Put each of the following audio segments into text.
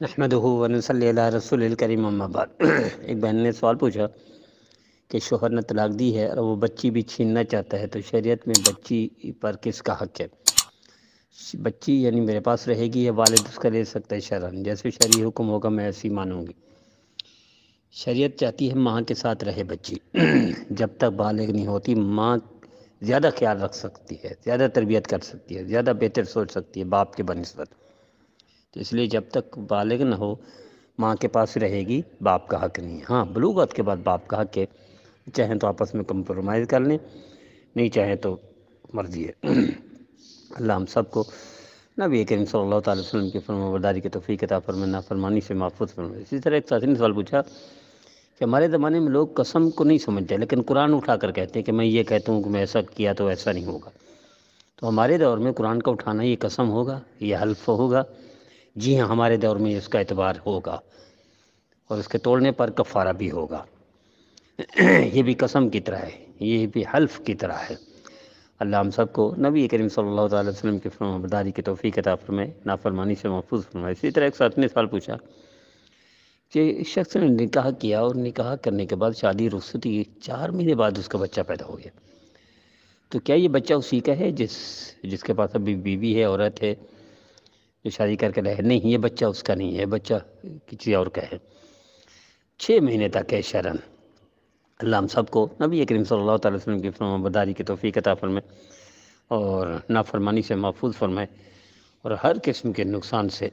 نحمدہ ونصلی علی رسول الکریم اما بعد۔ ایک بہن نے سوال پوچھا کہ شوہر نے طلاق دی ہے اور وہ بچی بھی چھیننا چاہتا ہے، تو شریعت میں بچی پر کس کا حق ہے؟ بچی یعنی میرے پاس رہے گی یا والد اس کا لے سکتا ہے شرعاً؟ جیسے شرعی حکم ہوگا میں ایسی مانوں گی۔ شریعت چاہتی ہے ماں کے ساتھ رہے بچی جب تک بالغ نہیں ہوتی۔ ماں زیادہ خیال رکھ سکتی ہے، زیادہ تربیت کر سکتی ہے، زیادہ بہتر سوچ سکتی ہے باپ کے بنسبت۔ تو اس لیے جب تک بالغ نہ ہو ماں کے پاس رہے گی، باپ کا حق نہیں ہے۔ ہاں، بلوغت کے بعد باپ کا حق ہے، چاہیں تو آپس میں کمپرومائز کر لیں، نہیں چاہیں تو مرضی ہے۔ اللہ ہم سب کو نبی کریم صلی اللہ تعالی وسلم کی فرمانبرداری کی توفیق عطا فرمائے، نافرمانی سے محفوظ فرمائے۔ اسی طرح ایک ساتھی نے سوال پوچھا کہ ہمارے زمانے میں لوگ قسم کو نہیں سمجھتے، لیکن قرآن اٹھا کر کہتے ہیں کہ میں یہ کہتا ہوں کہ میں ایسا کیا تو ایسا نہیں ہوگا۔ تو ہمارے دور میں قرآن کا اٹھانا یہ قسم ہوگا، یہ حلف ہوگا؟ جی ہاں، ہمارے دور میں اس کا اعتبار ہوگا اور اس کے توڑنے پر کفارہ بھی ہوگا۔ یہ بھی قسم کی طرح ہے، یہ بھی حلف کی طرح ہے۔ اللہ ہم سب کو نبی کریم صلی اللہ تعالی وسلم کی فرمانبرداری کی توفیق عطا فرمائے، نافرمانی سے محفوظ فرمائے۔ اسی طرح ایک ساتھی نے سوال پوچھا کہ شخص نے نکاح کیا اور نکاح کرنے کے بعد شادی رخصتی 4 مہینے بعد اس کا بچہ پیدا ہو گیا، تو کیا یہ بچہ اسی کا ہے جس کے پاس ابھی بیوی ہے، عورت ہے جو شادی کر کے رہے؟ نہیں، یہ بچہ اس کا نہیں ہے، بچہ کسی اور کا ہے۔ 6 مہینے تک ہے شرعاً۔ اللہ ہم سب کو نبی کریم صلی اللہ تعالی وسلم کی فرمانبرداری کی توفیق عطا فرمائے اور نافرمانی سے محفوظ فرمائے، اور ہر قسم کے نقصان سے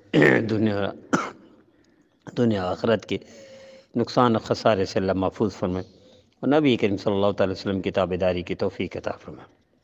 دنیا آخرت کے نقصان اور خسارے سے اللہ محفوظ فرمائے، اور نبی کریم صلی اللہ تعالی وسلم کی تابعداری کی توفیق عطا فرمائے۔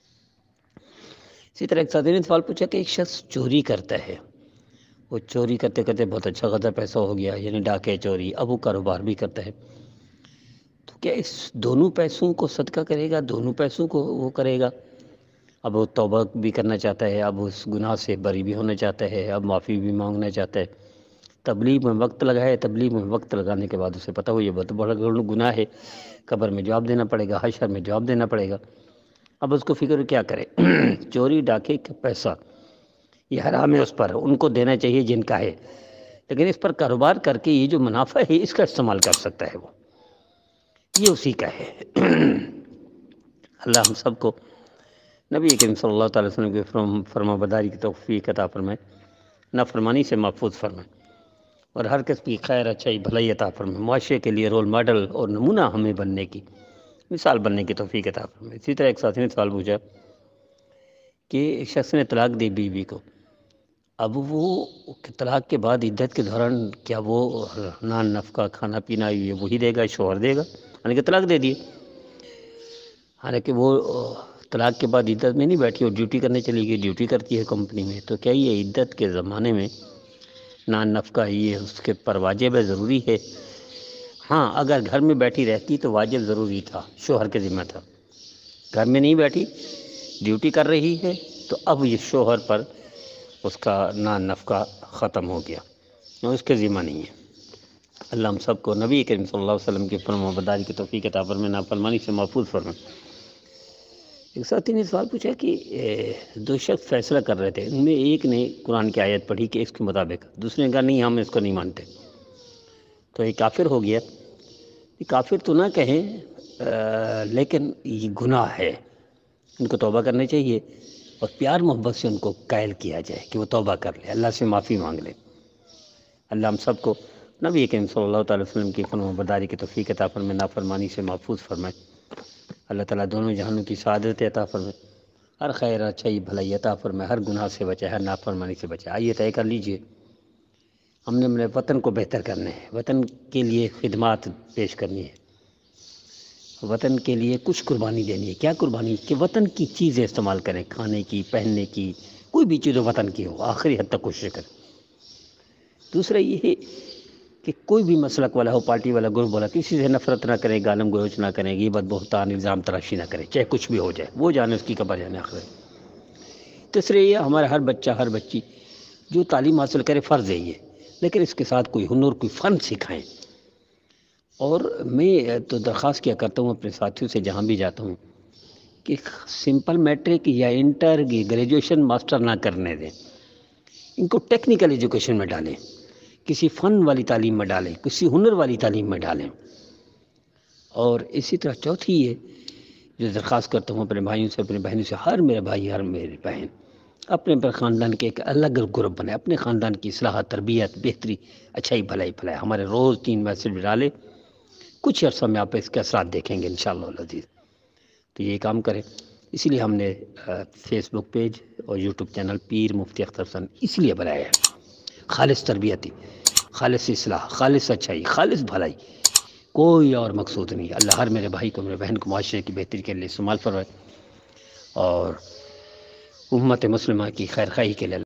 اسی طرح ایک ساتھی نے سوال پوچھا کہ ایک شخص چوری کرتا ہے، وہ چوری کرتے کرتے بہت اچھا خاصا پیسہ ہو گیا، یعنی ڈاکے چوری، اب وہ کاروبار بھی کرتا ہے، تو کیا اس دونوں پیسوں کو صدقہ کرے گا؟ دونوں پیسوں کو وہ کرے گا؟ اب وہ توبہ بھی کرنا چاہتا ہے، اب اس گناہ سے بری بھی ہونا چاہتا ہے، اب معافی بھی مانگنا چاہتا ہے۔ تبلیغ میں وقت لگائے، تبلیغ میں وقت لگانے کے بعد اسے پتہ ہو یہ بہت بڑا گناہ ہے، قبر میں جواب دینا پڑے گا، حشر میں جواب دینا پڑے گا۔ اب اس کو فکر کیا کرے؟ چوری ڈاکے کا پیسہ یہ حرام ہے، اس پر ان کو دینا چاہیے جن کا ہے، لیکن اس پر کاروبار کر کے یہ جو منافع ہے اس کا استعمال کر سکتا ہے، وہ یہ اسی کا ہے۔ اللہ ہم سب کو نبی کریم صلی اللہ تعالی وسلم کی فرمانبرداری کی توفیق عطا فرمائے، نافرمانی سے محفوظ فرمائے، اور ہر قسم کی خیر، اچھائی، بھلائی عطا فرمائے، معاشرے کے لیے رول ماڈل اور نمونہ ہمیں بننے کی، مثال بننے کی توفیق عطا فرمائے۔ اسی طرح ایک ساتھی نے سوال پوچھا کہ ایک شخص نے طلاق دی بیوی کو، اب وہ طلاق کے بعد عدت کے دوران کیا وہ نان نفقہ، کھانا پینا یہ وہی دے گا، شوہر دے گا؟ یعنی کہ طلاق دے دیے، حالانکہ وہ طلاق کے بعد عدت میں نہیں بیٹھی اور ڈیوٹی کرنے چلی گئی، ڈیوٹی کرتی ہے کمپنی میں، تو کیا یہ عدت کے زمانے میں نان نفقہ یہ اس کے پر واجب ہے، ضروری ہے؟ ہاں، اگر گھر میں بیٹھی رہتی تو واجب ضروری تھا، شوہر کے ذمہ تھا۔ گھر میں نہیں بیٹھی، ڈیوٹی کر رہی ہے، تو اب یہ شوہر پر اس کا نان نفقہ ختم ہو گیا، اس کے ذمہ نہیں ہے۔ اللہ ہم سب کو نبی کریم صلی اللہ علیہ وسلم کی فرمانبرداری کی توفیق عطا فرمائے، نافرمانی سے محفوظ فرمائے۔ ایک ساتھی نے سوال پوچھا کہ 2 شخص فیصلہ کر رہے تھے، ان میں ایک نے قرآن کی آیت پڑھی کہ اس کے مطابق، دوسرے نے کہا نہیں ہم اس کو نہیں مانتے، تو یہ کافر ہو گیا۔ یہ کافر تو نہ کہیں، لیکن یہ گناہ ہے، ان کو توبہ کرنی چاہیے اور پیار محبت سے ان کو قائل کیا جائے کہ وہ توبہ کر لے، اللہ سے معافی مانگ لے۔ اللہ ہم سب کو نبی کریم صلی اللہ تعالی وسلم کی فرمانبرداری کی توفیق عطا فرمائے، نافرمانی سے محفوظ فرمائے۔ اللہ تعالیٰ دونوں جہانوں کی سعادت عطا فرمائے، ہر خیر، اچھائی، بھلائی عطا فرمائے، ہر گناہ سے بچائے، ہر نافرمانی سے بچائے۔ آئیے طے کر لیجئے، ہم نے اپنے وطن کو بہتر کرنا ہے، وطن کے لیے خدمات پیش کرنی ہے، وطن کے لیے کچھ قربانی دینی ہے۔ کیا قربانی؟ کہ وطن کی چیزیں استعمال کریں، کھانے کی، پہننے کی، کوئی بھی چیز وطن کی ہو، آخری حد تک کوشش کریں۔ دوسرا یہ ہے کہ کوئی بھی مسلک والا ہو، پارٹی والا، گروپ والا، کسی سے نفرت نہ کریں، گالم گلوچ نہ کریں، غیبت، بہتان، الزام تراشی نہ کریں، چاہے کچھ بھی ہو جائے، وہ جانے اس کی قبر جانے آخرت۔ تیسرے یہ ہمارا ہر بچہ، ہر بچی جو تعلیم حاصل کرے، فرض ہے یہ، لیکن اس کے ساتھ کوئی ہنر، کوئی فن سکھائیں۔ اور میں تو درخواست کیا کرتا ہوں اپنے ساتھیوں سے جہاں بھی جاتا ہوں کہ سمپل میٹرک یا انٹر، گریجویشن، ماسٹر نہ کرنے دیں، ان کو ٹیکنیکل ایجوکیشن میں ڈالیں کسی فن والی تعلیم میں ڈالیں، کسی ہنر والی تعلیم میں ڈالیں۔ اور اسی طرح چوتھی یہ جو درخواست کرتا ہوں اپنے بھائیوں سے، اپنے بہنوں سے، ہر میرے بھائی ہر میری بہن اپنے خاندان کے ایک الگ گروپ بنائے، اپنے خاندان کی اصلاح، تربیت، بہتری، اچھائی، بھلائی ہمارے روز 3 میسج ڈالے، کچھ عرصہ میں آپ اس کے اثرات دیکھیں گے انشاءاللہ العزیز۔ تو یہ کام کریں، اسی لیے ہم نے فیس بک پیج اور یوٹیوب چینل پیر مفتی اختر حسن اس لیے بنایا ہے، خالص تربیتی، خالص اصلاح، خالص اچھائی، خالص بھلائی، کوئی اور مقصود نہیں۔ اللہ ہر میرے بھائی کو، میرے بہن کو معاشرے کی بہتری کے لیے استعمال فرمائے، اور امت مسلمہ کی خیر خواہی کے لیے